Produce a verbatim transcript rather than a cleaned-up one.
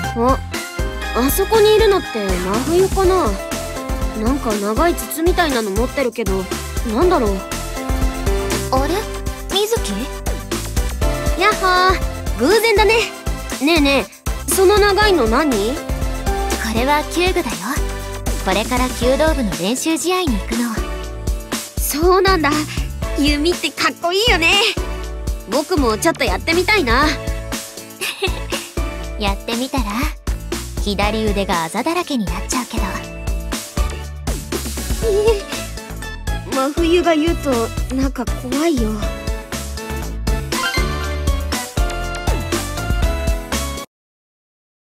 あ、あそこにいるのって真冬かな。なんか長い筒みたいなの持ってるけど、なんだろう。 あれ、水木？ やっほー、偶然だね。ねえねえ、その長いの何？これは弓具だよ。これから弓道部の練習試合に行くの。 そうなんだ。弓ってかっこいいよね。僕もちょっとやってみたいな。 やってみたら？左腕があざだらけになっちゃうけど。 真冬が言うとなんか怖いよ。